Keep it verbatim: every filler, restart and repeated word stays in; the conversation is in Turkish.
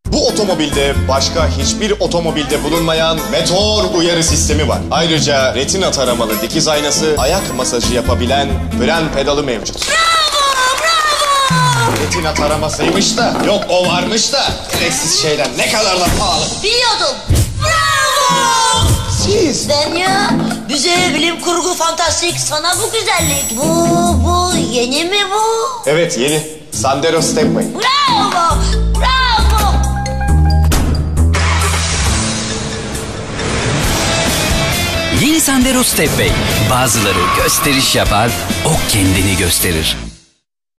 Bu otomobilde başka hiçbir otomobilde bulunmayan meteor uyarı sistemi var. Ayrıca retina taramalı dikiz aynası, ayak masajı yapabilen fren pedalı mevcut. Bravo, bravo. Retina taramasıymış da, yok o varmış da, gereksiz şeyler ne kadar da pahalı. Biliyordum. Bravo. Siz? Ben ya, bize bilim kurgu fantastik, sana bu güzellik. Bu, bu yeni mi bu? Evet yeni. Sandero Stepway. Bravo, bravo. Yeni Sandero Stepway. Bazıları gösteriş yapar, o kendini gösterir.